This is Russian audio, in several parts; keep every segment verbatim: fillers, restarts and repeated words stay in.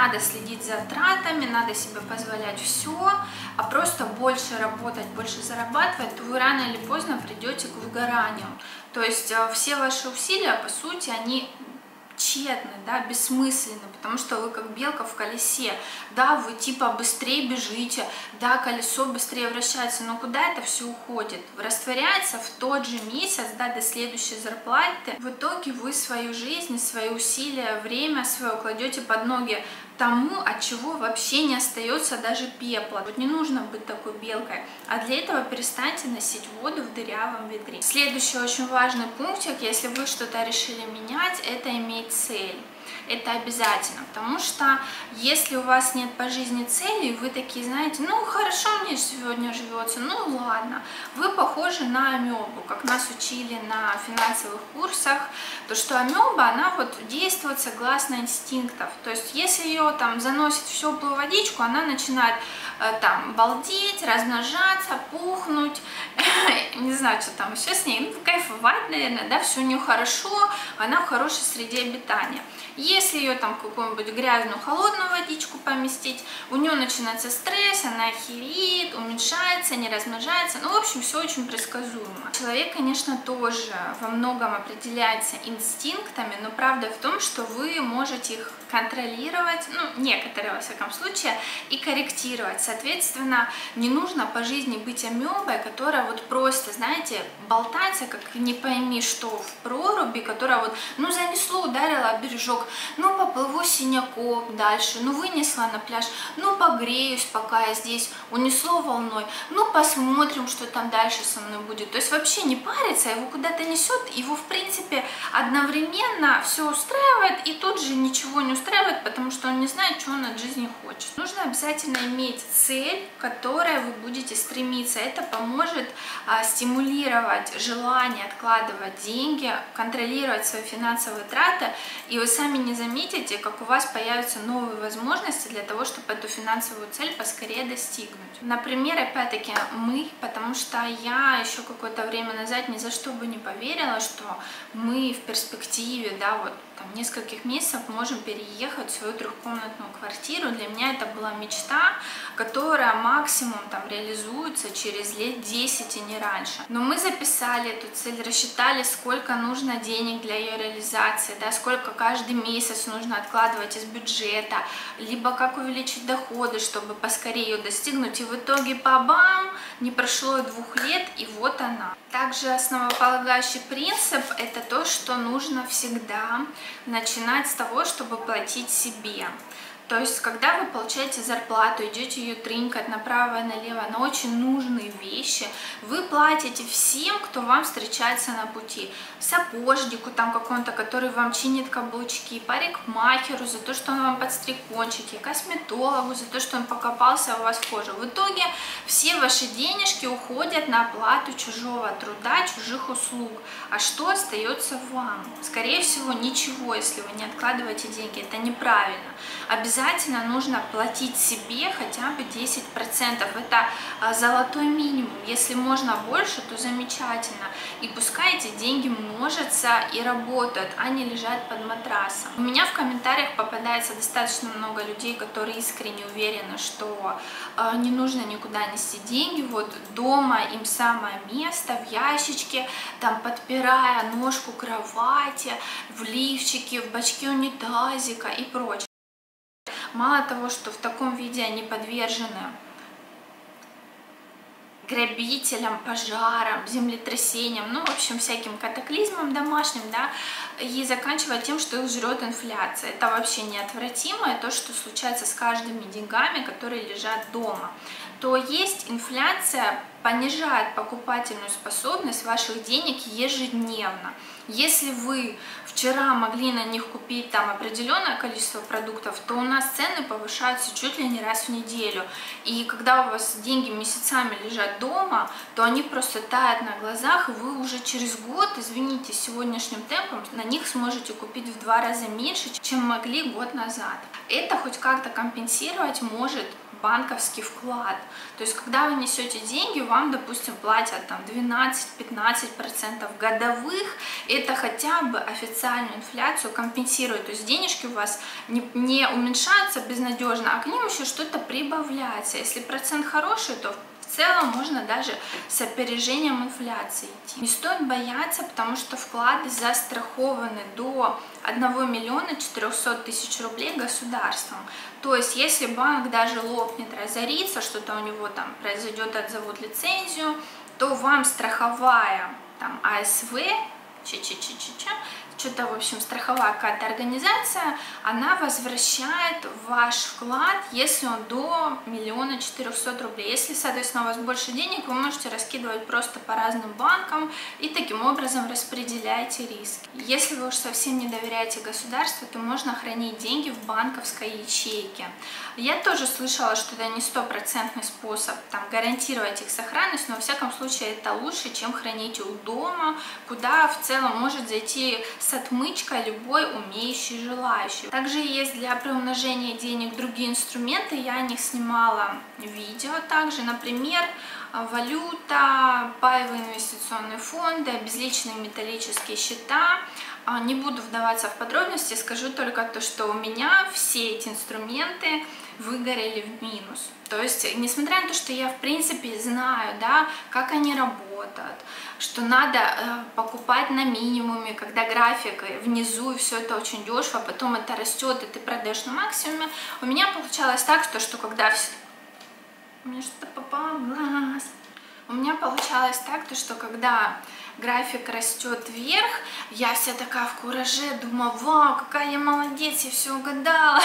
надо следить за тратами, надо себе позволять все, а просто больше работать, больше зарабатывать, то вы рано или поздно придете к выгоранию. То есть все ваши усилия, по сути, они тщетны, да, бессмысленны, потому что вы как белка в колесе, да, вы типа быстрее бежите, да, колесо быстрее вращается, но куда это все уходит? Растворяется в тот же месяц, да, до следующей зарплаты. В итоге вы свою жизнь, свои усилия, время свое кладете под ноги тому, от чего вообще не остается даже пепла. Вот не нужно быть такой белкой, а для этого перестаньте носить воду в дырявом ведре. Следующий очень важный пунктик, если вы что-то решили менять, это иметь цель. Это обязательно, потому что если у вас нет по жизни цели, вы такие, знаете, ну хорошо мне сегодня живется, ну ладно, вы похожи на амебу, как нас учили на финансовых курсах, то что амеба, она вот действует согласно инстинктов, то есть если ее там заносит в теплую водичку, она начинает э, там балдеть, размножаться, пухнуть, не знаю, что там еще с ней, ну кайфовать, наверное, да, все у нее хорошо, она в хорошей среде обитания. Если ее там в какую-нибудь грязную холодную водичку поместить, у нее начинается стресс, она охереет, уменьшается, не размножается. Ну, в общем, все очень предсказуемо. Человек, конечно, тоже во многом определяется инстинктами, но правда в том, что вы можете их контролировать, ну, некоторые, во всяком случае, и корректировать. Соответственно, не нужно по жизни быть амебой, которая вот просто, знаете, болтается, как не пойми что, в проруби, которая вот, ну, занесло, ударила об бережок, ну, поплыву синяком дальше, ну, вынесла на пляж, ну, погреюсь, пока я здесь, унесло волной, ну, посмотрим, что там дальше со мной будет. То есть вообще не париться, его куда-то несет, его, в принципе, одновременно все устраивает, и тут же ничего не устраивает, потому что он не знает, что он от жизни хочет. Нужно обязательно иметь цель, к которой вы будете стремиться. Это поможет а, стимулировать желание откладывать деньги, контролировать свои финансовые траты, и вы сами не заметите, как у вас появятся новые возможности для того, чтобы эту финансовую цель поскорее достигнуть. Например, опять-таки мы, потому что я еще какое-то время назад ни за что бы не поверила, что мы в перспективе, да, вот там нескольких месяцев можем переехать в свою трехкомнатную квартиру. Для меня это была мечта, которая максимум там реализуется через лет десять и не раньше. Но мы записали эту цель, рассчитали, сколько нужно денег для ее реализации, да, сколько каждый месяц нужно откладывать из бюджета, либо как увеличить доходы, чтобы поскорее ее достигнуть. И в итоге бабам, не прошло и двух лет, и вот она. Также основополагающий принцип – это то, что нужно всегда начинать с того, чтобы платить себе. То есть, когда вы получаете зарплату, идете ее тринкать направо и налево на очень нужные вещи, вы платите всем, кто вам встречается на пути. Сапожнику там какому-то, который вам чинит каблучки, парикмахеру за то, что он вам подстриг кончики, косметологу за то, что он покопался у вас в коже. В итоге все ваши денежки уходят на оплату чужого труда, чужих услуг. А что остается вам? Скорее всего, ничего, если вы не откладываете деньги. Это неправильно. Обязательно нужно платить себе хотя бы десять процентов. Это золотой минимум. Если можно больше, то замечательно. И пускай эти деньги множатся и работают, а не лежат под матрасом. У меня в комментариях попадается достаточно много людей, которые искренне уверены, что э, не нужно никуда нести деньги. Вот дома им самое место, в ящичке, там подпирая ножку кровати, в лифчике, в бачке унитазика и прочее. Мало того, что в таком виде они подвержены грабителям, пожарам, землетрясениям, ну, в общем, всяким катаклизмам домашним, да, и заканчивая тем, что их жрет инфляция. Это вообще неотвратимое, то, что случается с каждыми деньгами, которые лежат дома. То есть инфляция понижает покупательную способность ваших денег ежедневно. Если вы вчера могли на них купить там определенное количество продуктов, то у нас цены повышаются чуть ли не раз в неделю. И когда у вас деньги месяцами лежат дома, то они просто тают на глазах, и вы уже через год, извините, сегодняшним темпом на них сможете купить в два раза меньше, чем могли год назад. Это хоть как-то компенсировать может банковский вклад. То есть, когда вы несете деньги, вам, допустим, платят там двенадцать-пятнадцать процентов годовых, это хотя бы официальную инфляцию компенсирует. То есть, денежки у вас не, не уменьшаются безнадежно, а к ним еще что-то прибавляется. Если процент хороший, то в целом можно даже с опережением инфляции идти. Не стоит бояться, потому что вклады застрахованы до одного миллиона четырёхсот тысяч рублей государством. То есть, если банк даже лопнет, разорится, что-то у него там произойдет, отзовут лицензию, то вам страховая там АСВ, че-че-че-че-че, что-то, в общем, страховая какая-то организация, она возвращает ваш вклад, если он до миллиона четырёхсот рублей. Если, соответственно, у вас больше денег, вы можете раскидывать просто по разным банкам и таким образом распределяете риски. Если вы уж совсем не доверяете государству, то можно хранить деньги в банковской ячейке. Я тоже слышала, что это не стопроцентный способ там гарантировать их сохранность, но во всяком случае это лучше, чем хранить у дома, куда в целом может зайти с отмычкой любой умеющий желающий. Также есть для приумножения денег другие инструменты, я о них снимала видео также, например, валюта, паевые инвестиционные фонды, безличные металлические счета. Не буду вдаваться в подробности, скажу только то, что у меня все эти инструменты выгорели в минус. То есть, несмотря на то, что я в принципе знаю, да, как они работают, что надо э, покупать на минимуме, когда график внизу, и все это очень дешево, потом это растет, и ты продаешь на максимуме, у меня получалось так, что, что когда все... У меня что-то попало в глаз. У меня получалось так, то, что когда график растет вверх, я вся такая в кураже, думаю, вау, какая я молодец, я все угадала.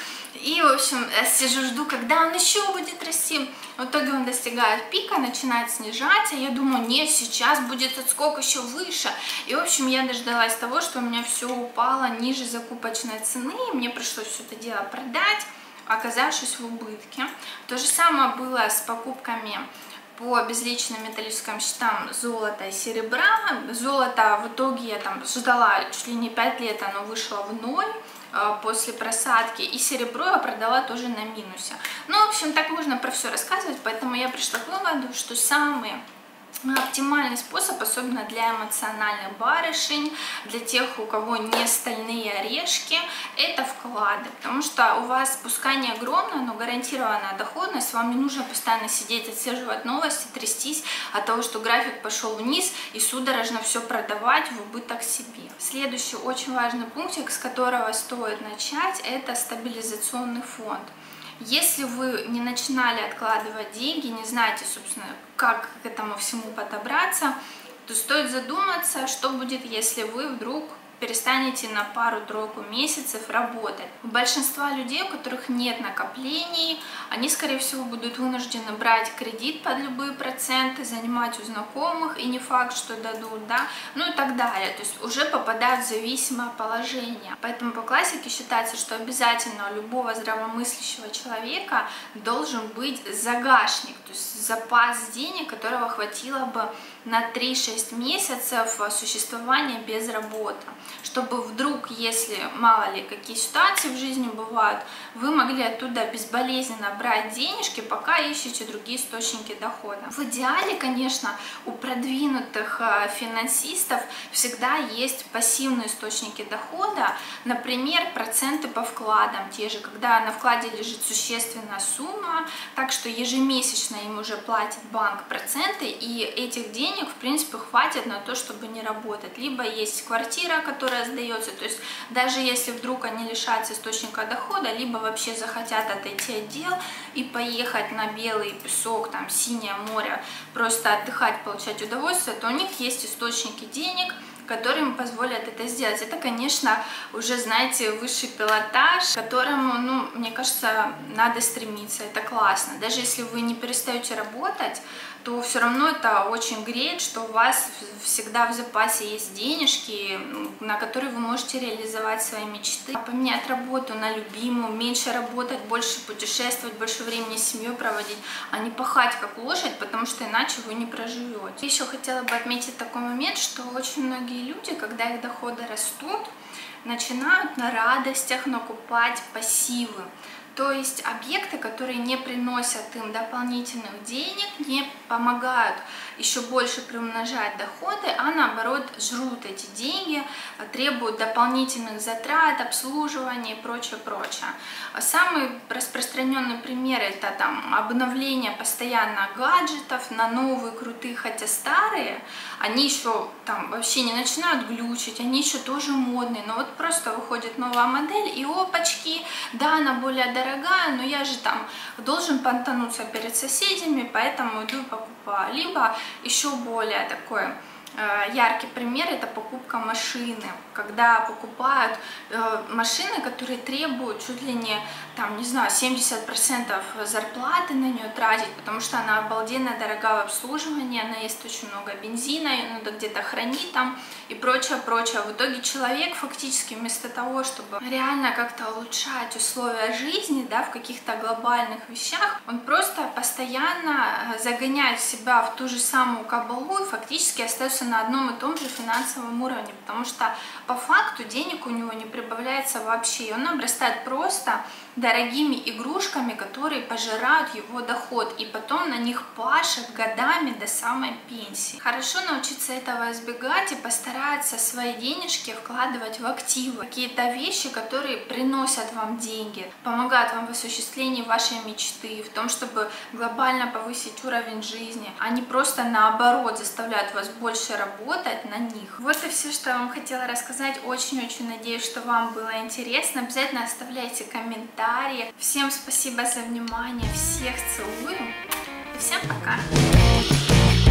И, в общем, сижу, жду, когда он еще будет расти. В итоге он достигает пика, начинает снижаться. Я думаю, нет, сейчас будет отскок еще выше. И, в общем, я дождалась того, что у меня все упало ниже закупочной цены. И мне пришлось все это дело продать, оказавшись в убытке. То же самое было с покупками по безличным металлическим счетам золота и серебра. Золото в итоге я там ждала чуть ли не пять лет, оно вышло в ноль после просадки, и серебро я продала тоже на минусе. Ну, в общем, так можно про все рассказывать, поэтому я пришла к выводу, что самый оптимальный способ, особенно для эмоциональных барышень, для тех, у кого не стальные орешки, это вклады, потому что у вас пускай не огромная, но гарантированная доходность, вам не нужно постоянно сидеть, отслеживать новости, трястись от того, что график пошел вниз и судорожно все продавать в убыток себе. Следующий очень важный пунктик, с которого стоит начать, это стабилизационный фонд. Если вы не начинали откладывать деньги, не знаете, собственно, как к этому всему подобраться, то стоит задуматься, что будет, если вы вдруг перестанете на пару-тройку месяцев работать. У большинства людей, у которых нет накоплений, они, скорее всего, будут вынуждены брать кредит под любые проценты, занимать у знакомых, и не факт, что дадут, да, ну и так далее. То есть уже попадают в зависимое положение. Поэтому по классике считается, что обязательно у любого здравомыслящего человека должен быть загашник, то есть запас денег, которого хватило бы на три-шесть месяцев существования без работы, чтобы вдруг, если мало ли какие ситуации в жизни бывают, вы могли оттуда безболезненно брать денежки, пока ищете другие источники дохода. В идеале, конечно, у продвинутых финансистов всегда есть пассивные источники дохода, например, проценты по вкладам, те же, когда на вкладе лежит существенная сумма, так что ежемесячно им уже платит банк проценты, и этих денег в принципе хватит на то, чтобы не работать. Либо есть квартира, которая сдается, то есть даже если вдруг они лишатся источника дохода, либо вообще захотят отойти от дел и поехать на белый песок, там синее море, просто отдыхать, получать удовольствие, то у них есть источники денег, которые им позволят это сделать. Это, конечно, уже, знаете, высший пилотаж, к которому, ну, мне кажется, надо стремиться. Это классно. Даже если вы не перестаете работать, то все равно это очень греет, что у вас всегда в запасе есть денежки, на которые вы можете реализовать свои мечты. Поменять работу на любимую, меньше работать, больше путешествовать, больше времени с семьей проводить, а не пахать как лошадь, потому что иначе вы не проживете. Еще хотела бы отметить такой момент, что очень многие люди, когда их доходы растут, начинают на радостях накупать пассивы. То есть объекты, которые не приносят им дополнительных денег, не помогают еще больше приумножать доходы, а наоборот жрут эти деньги, требуют дополнительных затрат, обслуживания и прочее, прочее. Самый распространенный пример — это там обновление постоянно гаджетов на новые крутые, хотя старые, они еще там вообще не начинают глючить, они еще тоже модные, но вот просто выходит новая модель и опачки, да, она более дорогая, но я же там должен понтануться перед соседями, поэтому иду и покупаю. Либо еще более такой э, яркий пример — это покупка машины, когда покупают э, машины, которые требуют чуть ли не, там, не знаю, семьдесят процентов зарплаты на нее тратить, потому что она обалденно дорогая в обслуживании, она ест очень много бензина, ее надо где-то хранить там и прочее, прочее. В итоге человек фактически вместо того, чтобы реально как-то улучшать условия жизни, да, в каких-то глобальных вещах, он просто постоянно загоняет себя в ту же самую кабалу и фактически остается на одном и том же финансовом уровне, потому что по факту денег у него не прибавляется вообще, и он обрастает просто дорогими игрушками, которые пожирают его доход, и потом на них пашет годами до самой пенсии. Хорошо научиться этого избегать и постараться свои денежки вкладывать в активы, какие-то вещи, которые приносят вам деньги, помогают вам в осуществлении вашей мечты, в том, чтобы глобально повысить уровень жизни, а не просто наоборот заставляют вас больше работать на них. Вот и все, что я вам хотела рассказать. Очень-очень надеюсь, что вам было интересно. Обязательно оставляйте комментарии. Всем спасибо за внимание, всех целую и всем пока!